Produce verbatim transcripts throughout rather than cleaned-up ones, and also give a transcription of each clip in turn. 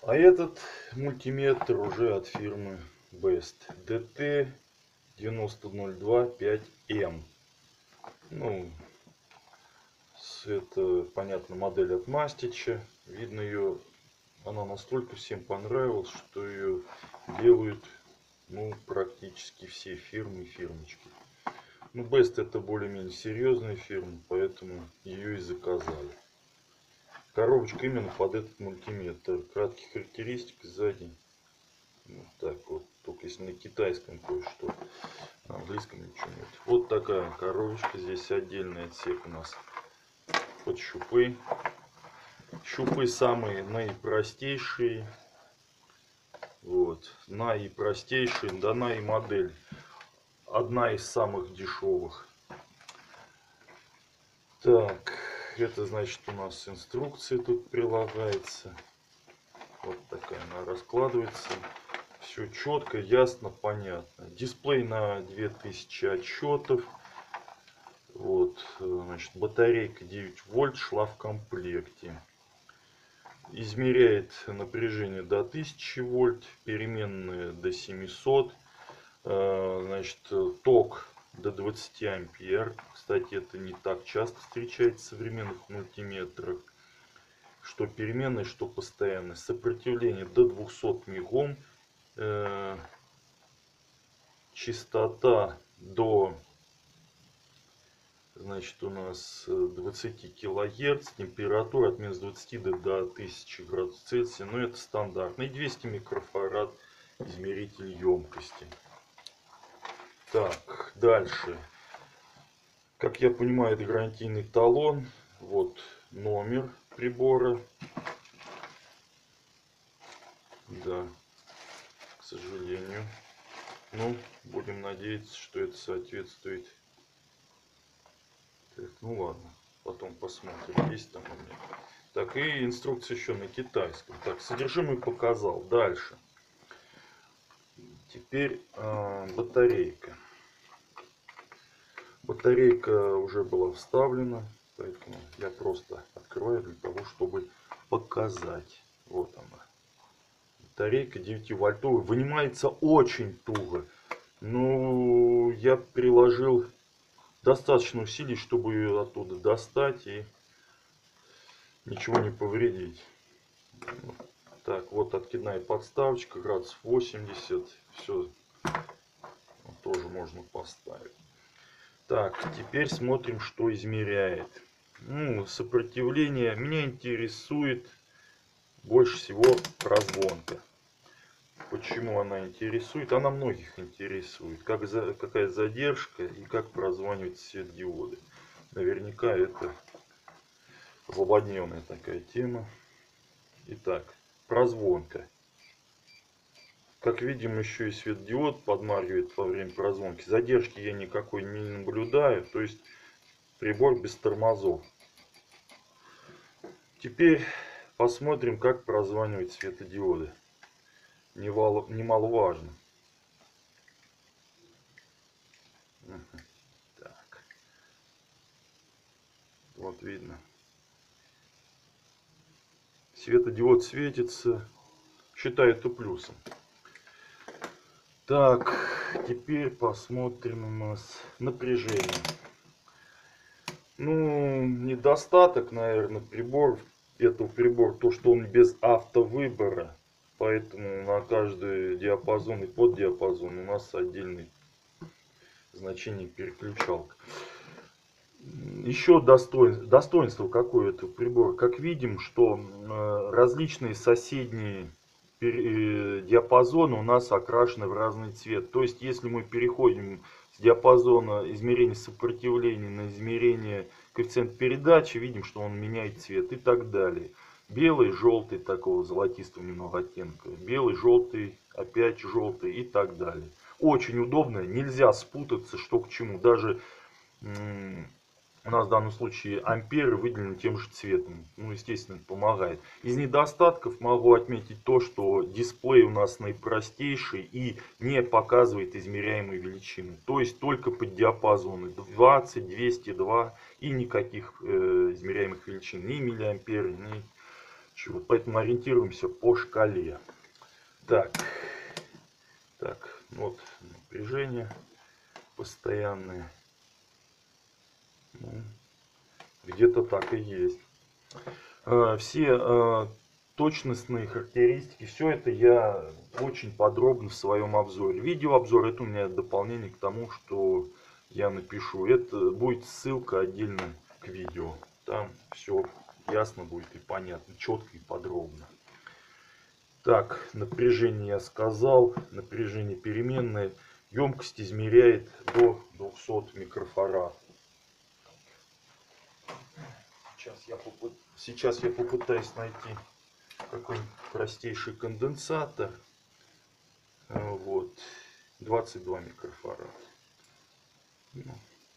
А этот мультиметр уже от фирмы Best ди ти девяносто ноль два пять эм. Ну, это, понятно, модель от Мастича. Видно, ее, она настолько всем понравилась, что ее делают, ну, практически все фирмы и фирмочки. Ну, Best это более-менее серьезная фирма, поэтому ее и заказали. Коробочка именно под этот мультиметр. Краткие характеристики сзади. Вот так вот. Только если на китайском кое-что. На английском ничего нет. Вот такая коробочка. Здесь отдельный отсек у нас под щупы. Щупы самые наипростейшие. Вот. Наипростейшие. Дана и модель. Одна из самых дешевых. Так. Это значит, у нас инструкция тут прилагается. Вот такая она раскладывается. Все четко, ясно, понятно. Дисплей на две тысячи отчетов. Вот, значит, батарейка девять вольт шла в комплекте. Измеряет напряжение до тысячи вольт, переменные до семисот. Значит, ток до двадцати ампер. Кстати, это не так часто встречается в современных мультиметрах. Что переменные, что постоянные. Сопротивление до двухсот мегом. Частота до, значит, у нас двадцати килогерц. Температура от минус двадцати до тысячи градусов Цельсия. Но это стандартный. И двести микрофарад измеритель емкости. Так, дальше. Как я понимаю, это гарантийный талон. Вот номер прибора. Да, к сожалению. Ну, будем надеяться, что это соответствует. Так, ну ладно, потом посмотрим, есть там у меня. Так, и инструкция еще на китайском. Так, содержимое показал. Дальше. Теперь э, батарейка. Батарейка уже была вставлена, поэтому я просто открываю для того, чтобы показать. Вот она. Батарейка девятивольтовая. Вынимается очень туго. Ну, я приложил достаточно усилий, чтобы ее оттуда достать и ничего не повредить. Так, вот откидная подставочка, градусов восемьдесят. Все тоже можно поставить. Так, теперь смотрим, что измеряет. Ну, сопротивление. Меня интересует больше всего прозвонка. Почему она интересует? Она многих интересует. Как за, какая задержка и как прозванивать светодиоды. Наверняка это злободневная такая тема. Итак, прозвонка. Как видим, еще и светодиод подмаргивает во время прозвонки. Задержки я никакой не наблюдаю. То есть прибор без тормозов. Теперь посмотрим, как прозванивать светодиоды. Немаловажно. Так. Вот видно. Светодиод светится. Считаю это плюсом. Так, теперь посмотрим у нас напряжение. Ну, недостаток, наверное, прибор, этого прибора, то, что он без автовыбора. Поэтому на каждый диапазон и поддиапазон у нас отдельный значение переключалка. Еще достоинство, достоинство какое это прибор. Как видим, что различные соседние диапазоны у нас окрашены в разный цвет. То есть, если мы переходим с диапазона измерения сопротивления на измерение коэффициента передачи, видим, что он меняет цвет и так далее. Белый, желтый, такого золотистого немного оттенка. Белый, желтый, опять желтый и так далее. Очень удобно, нельзя спутаться, что к чему. Даже у нас в данном случае амперы выделены тем же цветом. Ну, естественно, это помогает. Из недостатков могу отметить то, что дисплей у нас наипростейший и не показывает измеряемые величины. То есть только под диапазоны двадцать, двести два и никаких э, измеряемых величин. Ни миллиампер, ни чего. Поэтому ориентируемся по шкале. Так, так, вот напряжение постоянное. Ну, где-то так и есть. Все точностные характеристики, все это я очень подробно в своем обзоре. Видеообзор — это у меня дополнение к тому, что я напишу. Это будет ссылка отдельно к видео. Там все ясно будет и понятно, четко и подробно. Так, напряжение я сказал. Напряжение переменное. Емкость измеряет до двухсот микрофарад. Сейчас я, попыт... Сейчас я попытаюсь найти какой-нибудь простейший конденсатор. Вот. двадцать два микрофарада. Ну.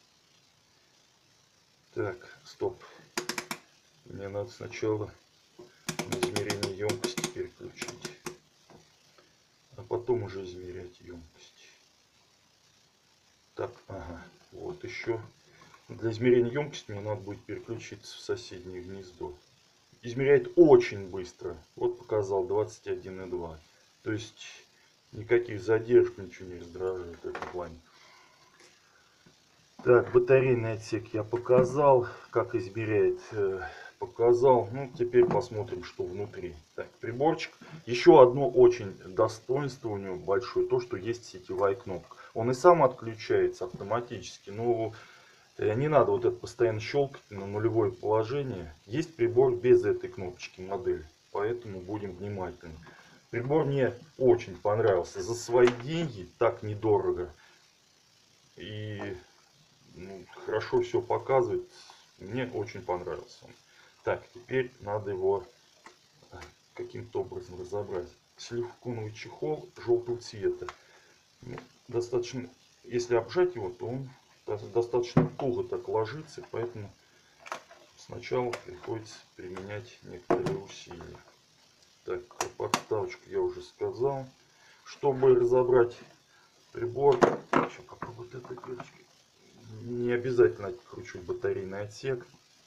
Так, стоп. Мне надо сначала на измерение емкости переключить, а потом уже измерять емкость. Так, ага, вот еще. Для измерения емкости мне надо будет переключиться в соседнее гнездо. Измеряет очень быстро. Вот показал двадцать один и два. То есть никаких задержек, ничего не раздражает в этом плане. Так, батарейный отсек я показал, как измеряет, показал. Ну, теперь посмотрим, что внутри. Так, приборчик. Еще одно очень достоинство у него большое, то, что есть сетевая кнопка. Он и сам отключается автоматически, но не надо вот это постоянно щелкать на нулевое положение. Есть прибор без этой кнопочки, модель, поэтому будем внимательны. Прибор мне очень понравился. За свои деньги так недорого. И ну, хорошо все показывает. Мне очень понравился он. Так, теперь надо его каким-то образом разобрать. Силиконовый чехол желтого цвета. Ну, достаточно, если обжать его, то он достаточно туго так ложится, поэтому сначала приходится применять некоторые усилия. Так, подставочку я уже сказал. Чтобы разобрать прибор, еще попробую вот этой крышечкой. Не обязательно откручивать батарейный отсек.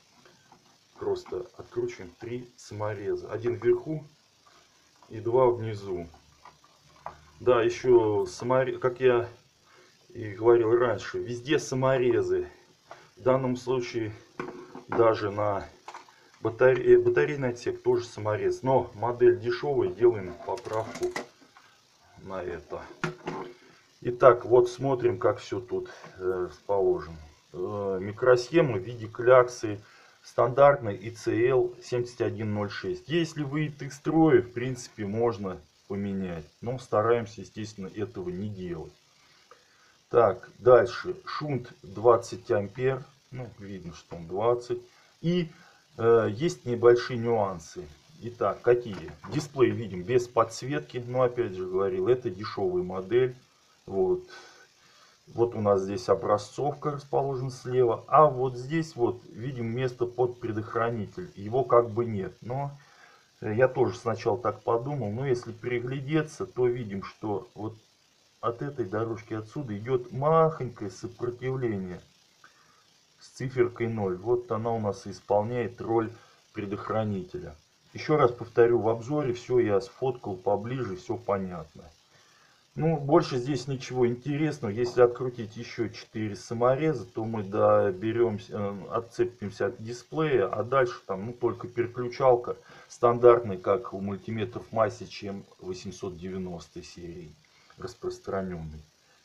Просто откручиваем три самореза. Один вверху и два внизу. Да, еще саморез, как я и говорил раньше, везде саморезы. В данном случае даже на батаре... батарейный отсек тоже саморез. Но модель дешевая, делаем поправку на это. Итак, вот смотрим, как все тут э, расположено. Э, микросхема в виде кляксы стандартной и си эл семьдесят один ноль шесть. Если выйдет из строя, в принципе, можно поменять. Но стараемся, естественно, этого не делать. Так, дальше. Шунт двадцать ампер. Ну, видно, что он двадцать. И э, есть небольшие нюансы. Итак, какие? Дисплей видим без подсветки. Но, опять же говорил, это дешевая модель. Вот. Вот у нас здесь образцовка расположена слева. А вот здесь вот видим место под предохранитель. Его как бы нет. Но я тоже сначала так подумал. Но если приглядеться, то видим, что вот от этой дорожки отсюда идет махонькое сопротивление с циферкой ноль. Вот она у нас исполняет роль предохранителя. Еще раз повторю, в обзоре все я сфоткал поближе, все понятно. Ну, больше здесь ничего интересного. Если открутить еще четыре самореза, то мы доберемся, отцепимся от дисплея, а дальше там ну, только переключалка стандартная, как у мультиметров Message эм восемьсот девяносто серии, распространенный.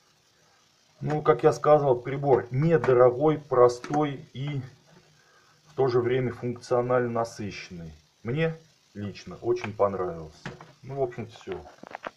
Ну, как я сказал, прибор недорогой, простой и в то же время функционально насыщенный. Мне лично очень понравился. Ну, в общем, все.